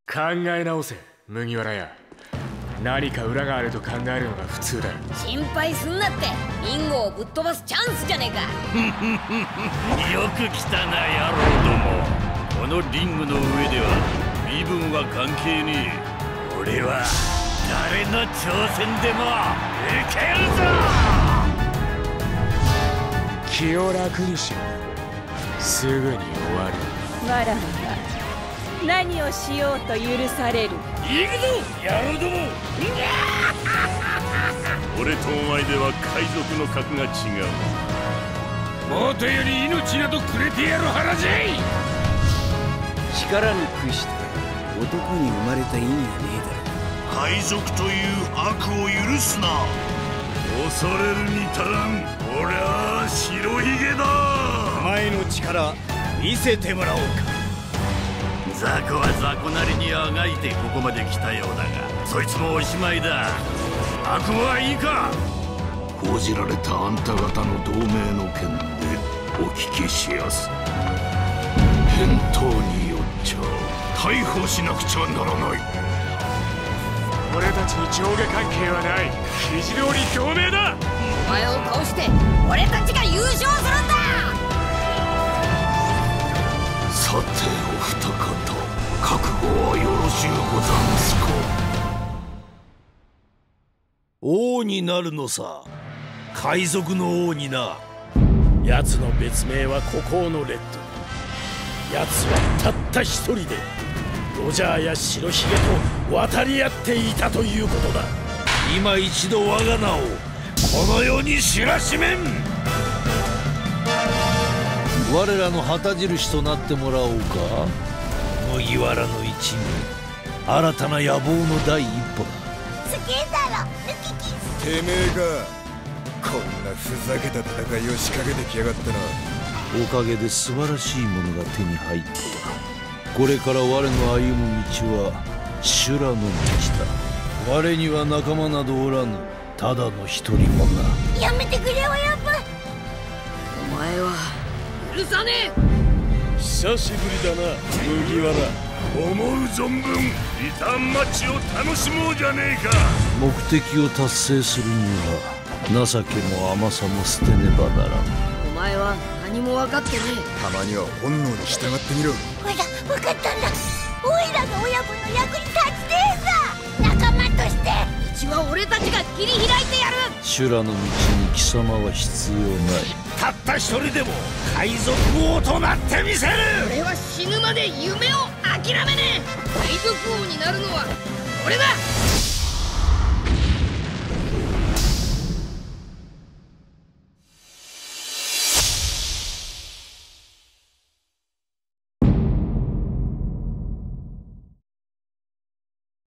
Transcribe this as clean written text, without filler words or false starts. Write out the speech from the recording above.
考え直せ、麦わら屋。何か裏があると考えるのが普通だ。 心配すんなって。リンゴをぶっ飛ばすチャンスじゃねえか。 よく来たな野郎ども。このリングの上では身分は関係ねえ。俺は誰の挑戦でも受けるぞ。 気を楽にしろ。すぐに終わる。 わらわが何をしようと許される。 行くぞ野郎ども。俺とお前では海賊の格が違う。もとより命などくれてやる腹じゃい。 力に屈して男に生まれた意味はねえだろ。 海賊という悪を許すな。 恐れるに足らん。俺は白ひげだ。 前の力見せてもらおうか。 雑魚は雑魚なりにあがいてここまで来たようだが、そいつもおしまいだ。悪はいいか。 報じられたあんた方の同盟の件でお聞きしやす。返答によっちゃ逮捕しなくちゃならない。 俺たちに上下関係はない。肘通り同盟だ。 お前を倒して俺たちが優勝するんだ。 さてお二方、覚悟はよろしゅうござんすか。 王になるのさ。海賊の王にな。奴の別名は孤高のレッド。奴はたった一人でロジャーや白ひげと渡り合っていたということだ。今一度我が名をこの世に知らしめん。我らの旗印となってもらおうか。麦わらの一味、新たな野望の第一歩だ。 すげえだろ抜きキス。 てめえがこんなふざけた戦いを仕掛けてきやがったな。 おかげで素晴らしいものが手に入った。これから我の歩む道は修羅の道だ。我には仲間などおらぬ。ただの一人もな。 やめてくれ親分。 お前は許さねえ。 久しぶりだな麦わら。 思う存分リターンマッチを楽しもうじゃねえか。 目的を達成するには情けも甘さも捨てねばならん。 お前は何も分かってねたまには本能に従ってみろ。 ほら分かったんだ。おいらの親分の役に立ちてえさ。仲間としてえ。道は俺たちが切り開いてやる。 修羅の道に貴様は必要ない。 たった一人でも海賊王となってみせる。 俺は死ぬまで夢を諦めねえ。海賊王になるのは俺だ。